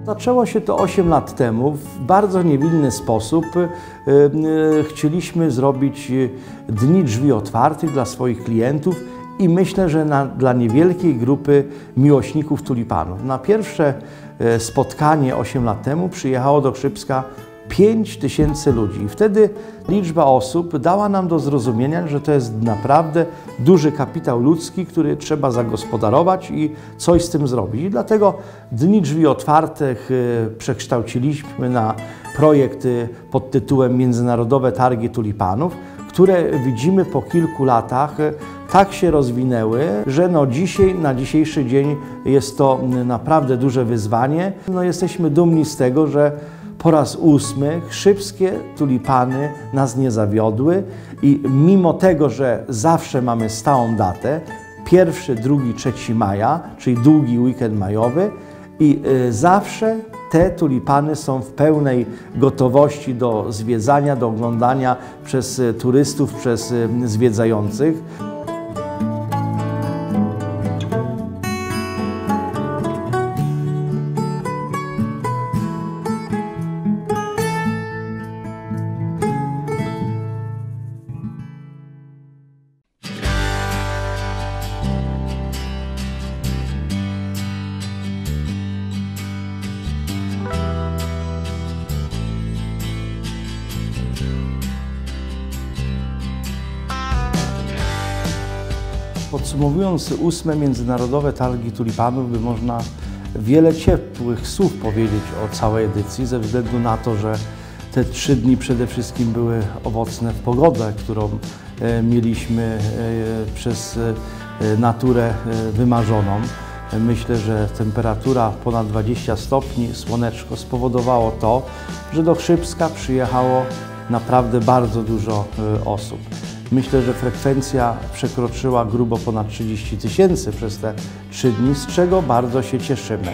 Zaczęło się to 8 lat temu. W bardzo niewinny sposób chcieliśmy zrobić dni drzwi otwartych dla swoich klientów i myślę, że dla niewielkiej grupy miłośników tulipanów. Na pierwsze spotkanie 8 lat temu przyjechało do Chrzybska 5000 ludzi. I wtedy liczba osób dała nam do zrozumienia, że to jest naprawdę duży kapitał ludzki, który trzeba zagospodarować i coś z tym zrobić. I dlatego Dni Drzwi Otwartych przekształciliśmy na projekt pod tytułem Międzynarodowe Targi Tulipanów, które widzimy po kilku latach tak się rozwinęły, że na dzisiejszy dzień jest to naprawdę duże wyzwanie. Jesteśmy dumni z tego, że po raz 8 chrzybskie tulipany nas nie zawiodły i mimo tego, że zawsze mamy stałą datę, 1, 2, 3 maja, czyli długi weekend majowy i zawsze te tulipany są w pełnej gotowości do zwiedzania, do oglądania przez turystów, przez zwiedzających. Podsumowując 8 Międzynarodowe Targi Tulipanów, by można wiele ciepłych słów powiedzieć o całej edycji, ze względu na to, że te 3 dni przede wszystkim były owocne w pogodę, którą mieliśmy przez naturę wymarzoną. Myślę, że temperatura ponad 20 stopni, słoneczko spowodowało to, że do Chrzybska przyjechało naprawdę bardzo dużo osób. Myślę, że frekwencja przekroczyła grubo ponad 30 000 przez te 3 dni, z czego bardzo się cieszymy.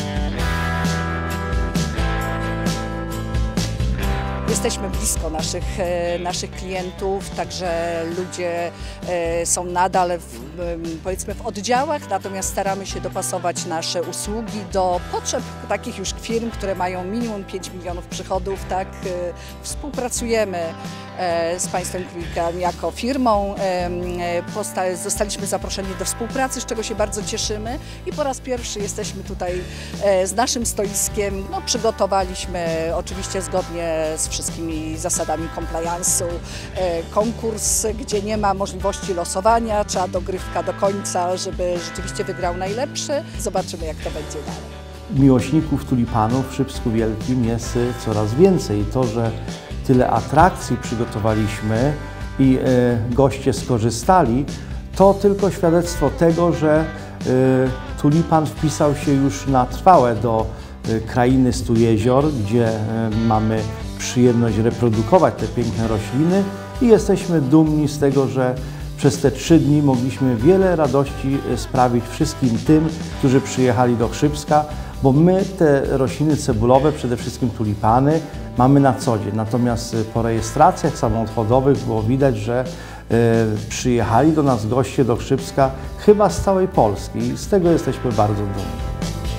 Jesteśmy blisko naszych klientów, także ludzie są nadal powiedzmy w oddziałach, natomiast staramy się dopasować nasze usługi do potrzeb takich już firm, które mają minimum 5 milionów przychodów. Tak, współpracujemy z państwem Królikiem jako firmą. Zostaliśmy zaproszeni do współpracy, z czego się bardzo cieszymy i po raz pierwszy jesteśmy tutaj z naszym stoiskiem. Przygotowaliśmy oczywiście zgodnie z wszystkimi zasadami compliance'u konkurs, gdzie nie ma możliwości losowania, trzeba dogrywka do końca, żeby rzeczywiście wygrał najlepszy. Zobaczymy, jak to będzie dalej. Miłośników tulipanów w Chrzybsku Wielkim jest coraz więcej. To, że tyle atrakcji przygotowaliśmy i goście skorzystali, to tylko świadectwo tego, że tulipan wpisał się już na trwałe do krainy 100 jezior, gdzie mamy przyjemność reprodukować te piękne rośliny i jesteśmy dumni z tego, że przez te 3 dni mogliśmy wiele radości sprawić wszystkim tym, którzy przyjechali do Chrzybska, bo my te rośliny cebulowe, przede wszystkim tulipany, mamy na co dzień. Natomiast po rejestracjach samochodowych było widać, że przyjechali do nas goście do Chrzybska chyba z całej Polski i z tego jesteśmy bardzo dumni.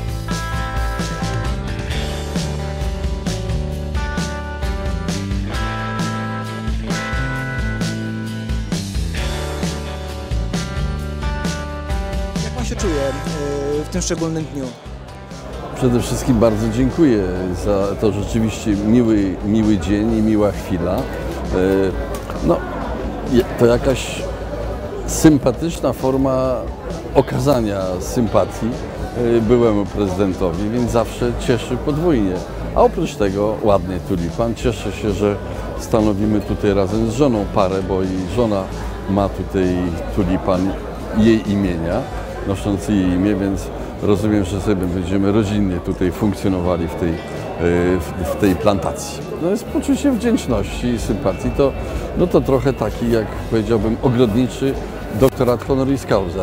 Jak pan się czuje w tym szczególnym dniu? Przede wszystkim bardzo dziękuję za to rzeczywiście miły dzień i miła chwila. To jakaś sympatyczna forma okazania sympatii byłemu prezydentowi, więc zawsze cieszy podwójnie. A oprócz tego ładny tulipan. Cieszę się, że stanowimy tutaj razem z żoną parę, bo i żona ma tutaj tulipan jej imienia, noszący jej imię, więc rozumiem, że sobie będziemy rodzinnie tutaj funkcjonowali w tej plantacji. Jest poczucie wdzięczności i sympatii. To trochę taki, jak powiedziałbym, ogrodniczy doktorat honoris causa.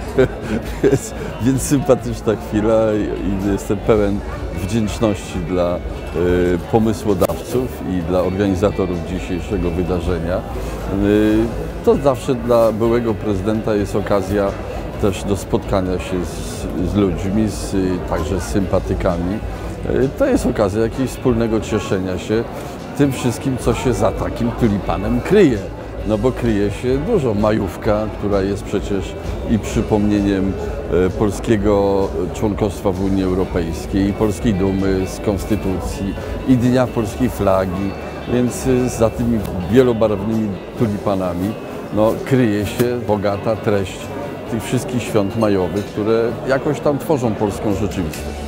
Więc sympatyczna chwila i jestem pełen wdzięczności dla pomysłodawców i dla organizatorów dzisiejszego wydarzenia. To zawsze dla byłego prezydenta jest okazja też do spotkania się z ludźmi, także z sympatykami, To jest okazja jakiegoś wspólnego cieszenia się tym wszystkim, co się za takim tulipanem kryje. No bo kryje się dużo. Majówka, która jest przecież i przypomnieniem polskiego członkostwa w Unii Europejskiej, i polskiej dumy z konstytucji, i Dnia Polskiej Flagi, więc za tymi wielobarwnymi tulipanami no, kryje się bogata treść tych wszystkich świąt majowych, które jakoś tam tworzą polską rzeczywistość.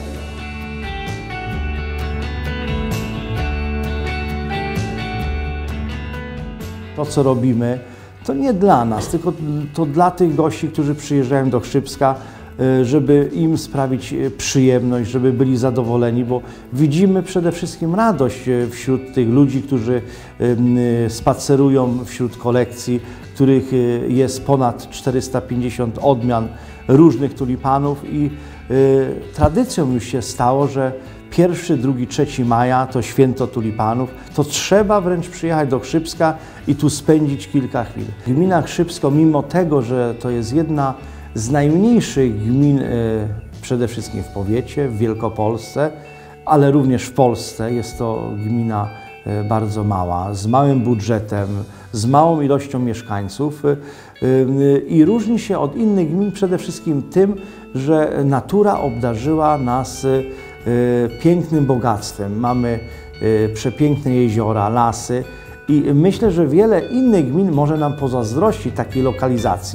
To, co robimy, to nie dla nas, tylko to dla tych gości, którzy przyjeżdżają do Chrzybska, żeby im sprawić przyjemność, żeby byli zadowoleni, bo widzimy przede wszystkim radość wśród tych ludzi, którzy spacerują wśród kolekcji, których jest ponad 450 odmian różnych tulipanów i tradycją już się stało, że 1, 2, 3 maja to święto tulipanów, to trzeba wręcz przyjechać do Chrzybska i tu spędzić kilka chwil. Gmina Chrzybsko, mimo tego, że to jest jedna z najmniejszych gmin przede wszystkim w powiecie, w Wielkopolsce, ale również w Polsce, jest to gmina bardzo mała, z małym budżetem, z małą ilością mieszkańców i różni się od innych gmin przede wszystkim tym, że natura obdarzyła nas pięknym bogactwem. Mamy przepiękne jeziora, lasy i myślę, że wiele innych gmin może nam pozazdrościć takiej lokalizacji.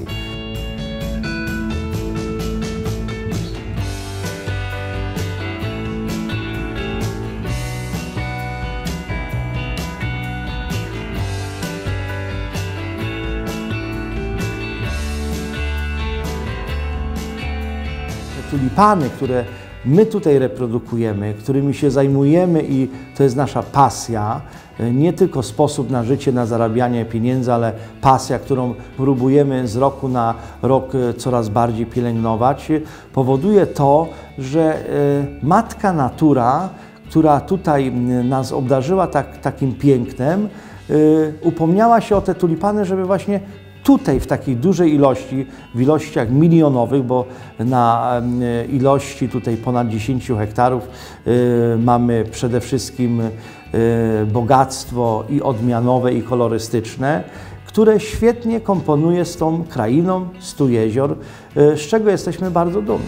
Tulipany, które my tutaj reprodukujemy, którymi się zajmujemy i to jest nasza pasja, nie tylko sposób na życie, na zarabianie pieniędzy, ale pasja, którą próbujemy z roku na rok coraz bardziej pielęgnować, powoduje to, że matka natura, która tutaj nas obdarzyła takim pięknem, upomniała się o te tulipany, żeby właśnie tutaj w takiej dużej ilości, w ilościach milionowych, bo na ilości tutaj ponad 10 hektarów mamy przede wszystkim bogactwo i odmianowe, i kolorystyczne, które świetnie komponuje z tą krainą 100 jezior, z czego jesteśmy bardzo dumni.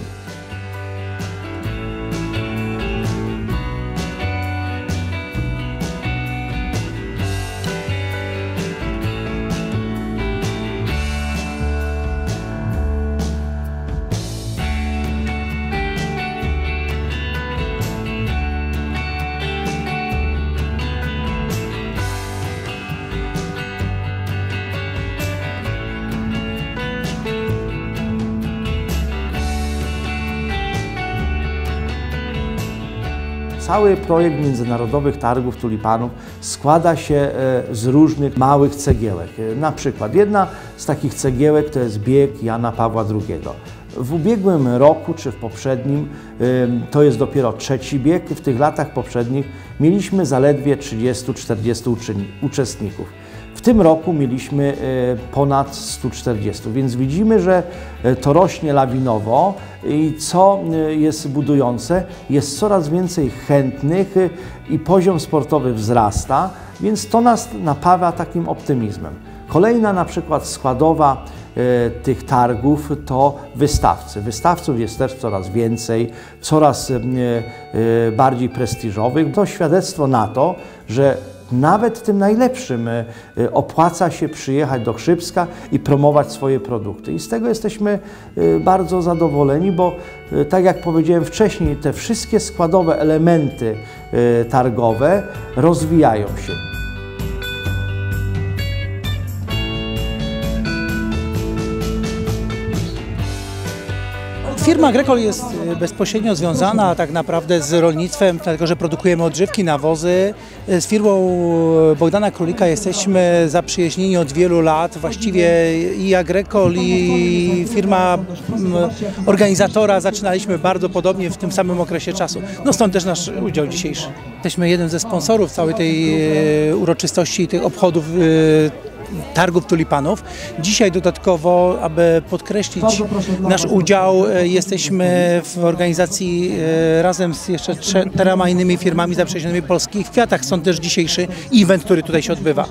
Cały projekt Międzynarodowych Targów Tulipanów składa się z różnych małych cegiełek. Na przykład jedna z takich cegiełek to jest bieg Jana Pawła II. W ubiegłym roku, czy w poprzednim, to jest dopiero 3. bieg, w tych latach poprzednich mieliśmy zaledwie 30-40 uczestników. W tym roku mieliśmy ponad 140, więc widzimy, że to rośnie lawinowo i co jest budujące, jest coraz więcej chętnych i poziom sportowy wzrasta, więc to nas napawa takim optymizmem. Kolejna na przykład składowa tych targów to wystawcy. Wystawców jest też coraz więcej, coraz bardziej prestiżowych. To świadectwo na to, że nawet tym najlepszym opłaca się przyjechać do Chrzybska i promować swoje produkty. I z tego jesteśmy bardzo zadowoleni, bo tak jak powiedziałem wcześniej, te wszystkie składowe elementy targowe rozwijają się. Firma Agricol jest bezpośrednio związana tak naprawdę z rolnictwem, dlatego że produkujemy odżywki, nawozy. Z firmą Bogdana Królika jesteśmy zaprzyjaźnieni od wielu lat. Właściwie i Agricol, i firma organizatora zaczynaliśmy bardzo podobnie w tym samym okresie czasu. No stąd też nasz udział dzisiejszy. Jesteśmy jednym ze sponsorów całej tej uroczystości, tych obchodów targów tulipanów. Dzisiaj dodatkowo, aby podkreślić nasz udział, jesteśmy w organizacji razem z jeszcze 4 innymi firmami zaprzyjaźnionymi Polski w Kwiatach. Stąd też dzisiejszy event, który tutaj się odbywa.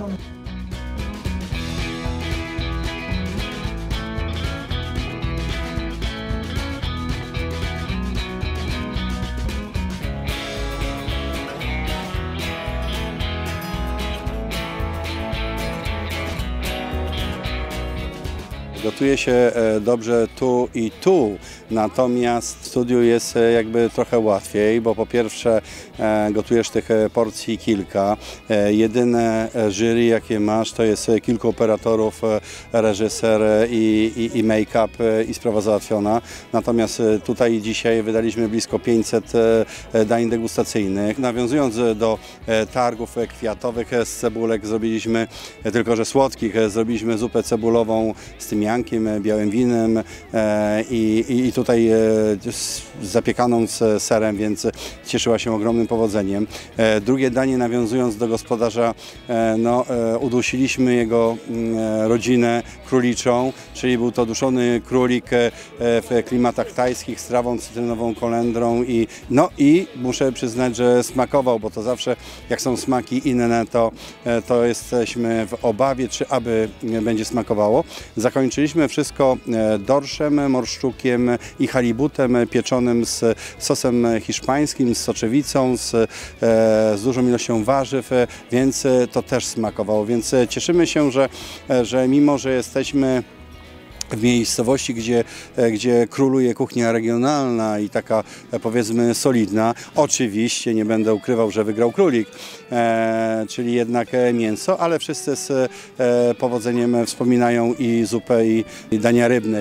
Gotuje się dobrze tu i tu, natomiast w studiu jest jakby trochę łatwiej, bo po pierwsze gotujesz tych porcji kilka. Jedyne jury, jakie masz, to jest kilku operatorów, reżyser i make-up i sprawa załatwiona. Natomiast tutaj dzisiaj wydaliśmy blisko 500 dań degustacyjnych. Nawiązując do targów kwiatowych z cebulek zrobiliśmy, tylko że słodkich, zrobiliśmy zupę cebulową z tymiankiem, białym winem i tutaj zapiekaną z serem, więc cieszyła się ogromnym powodzeniem. Drugie danie, nawiązując do gospodarza, udusiliśmy jego rodzinę króliczą, czyli był to duszony królik w klimatach tajskich z trawą cytrynową, kolendrą i muszę przyznać, że smakował, bo to zawsze jak są smaki inne, to jesteśmy w obawie, czy aby będzie smakowało. Zakończyliśmy wszystko dorszem, morszczukiem i halibutem pieczonym z sosem hiszpańskim, z soczewicą, z dużą ilością warzyw, więc to też smakowało. Więc cieszymy się, że mimo, że jesteśmy w miejscowości, gdzie króluje kuchnia regionalna i taka, powiedzmy, solidna. Oczywiście nie będę ukrywał, że wygrał królik, czyli jednak mięso, ale wszyscy z powodzeniem wspominają i zupę, i dania rybne.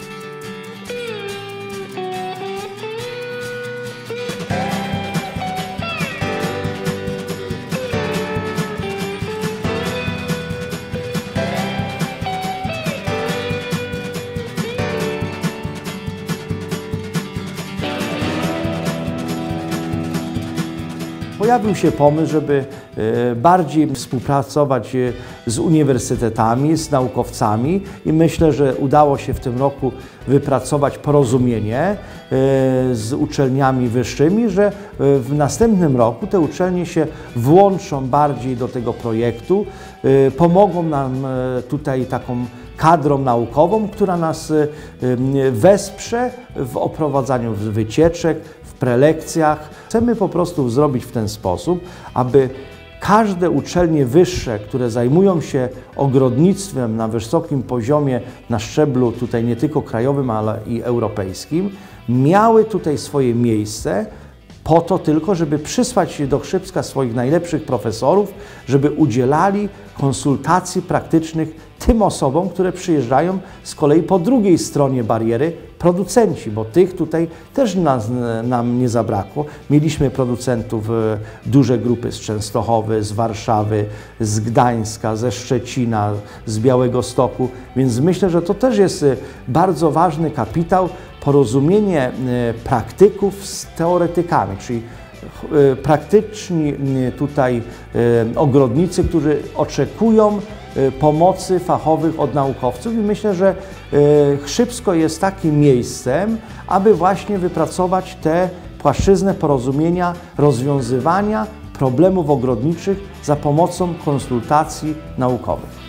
Pojawił się pomysł, żeby bardziej współpracować z uniwersytetami, z naukowcami i myślę, że udało się w tym roku wypracować porozumienie z uczelniami wyższymi, że w następnym roku te uczelnie się włączą bardziej do tego projektu, pomogą nam tutaj taką kadrą naukową, która nas wesprze w oprowadzaniu wycieczek, w prelekcjach. Chcemy po prostu zrobić w ten sposób, aby każde uczelnie wyższe, które zajmują się ogrodnictwem na wysokim poziomie, na szczeblu tutaj nie tylko krajowym, ale i europejskim, miały tutaj swoje miejsce po to tylko, żeby przysłać do Chrzybska swoich najlepszych profesorów, żeby udzielali konsultacji praktycznych tym osobom, które przyjeżdżają z kolei po drugiej stronie bariery, producenci, bo tych tutaj też nam nie zabrakło. Mieliśmy producentów, duże grupy z Częstochowy, z Warszawy, z Gdańska, ze Szczecina, z Białegostoku, więc myślę, że to też jest bardzo ważny kapitał, porozumienie praktyków z teoretykami, czyli praktyczni tutaj ogrodnicy, którzy oczekują pomocy fachowych od naukowców i myślę, że Chrzybsko jest takim miejscem, aby właśnie wypracować te płaszczyznę porozumienia, rozwiązywania problemów ogrodniczych za pomocą konsultacji naukowych.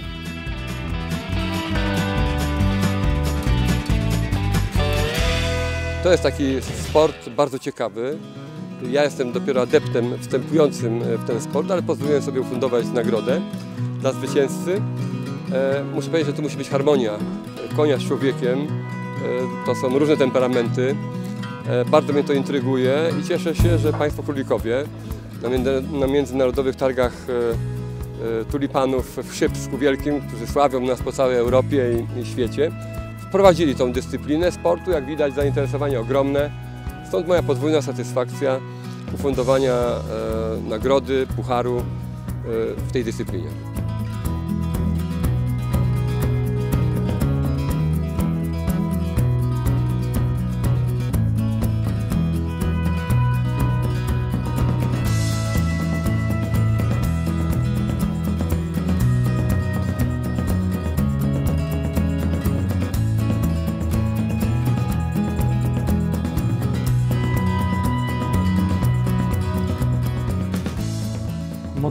To jest taki sport bardzo ciekawy. Ja jestem dopiero adeptem wstępującym w ten sport, ale pozwoliłem sobie ufundować nagrodę dla zwycięzcy. Muszę powiedzieć, że tu musi być harmonia konia z człowiekiem. To są różne temperamenty. Bardzo mnie to intryguje i cieszę się, że Państwo królikowie na międzynarodowych targach tulipanów w Chrzybsku Wielkim, którzy sławią nas po całej Europie i świecie, wprowadzili tą dyscyplinę sportu. Jak widać, zainteresowanie ogromne. Stąd moja podwójna satysfakcja ufundowania nagrody, pucharu w tej dyscyplinie.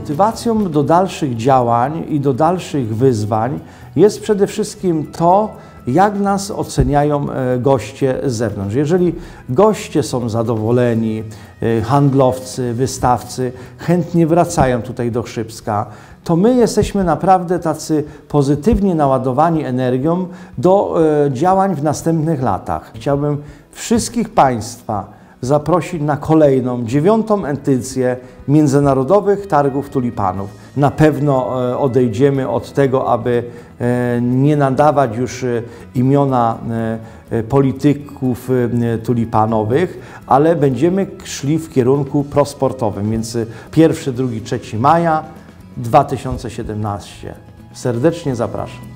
Motywacją do dalszych działań i do dalszych wyzwań jest przede wszystkim to, jak nas oceniają goście z zewnątrz. Jeżeli goście są zadowoleni, handlowcy, wystawcy chętnie wracają tutaj do Chrzybska, to my jesteśmy naprawdę tacy pozytywnie naładowani energią do działań w następnych latach. Chciałbym wszystkich Państwa zaprosić na kolejną, 9. edycję Międzynarodowych Targów Tulipanów. Na pewno odejdziemy od tego, aby nie nadawać już imiona polityków tulipanowych, ale będziemy szli w kierunku prosportowym, więc 1, 2, 3 maja 2017. Serdecznie zapraszam.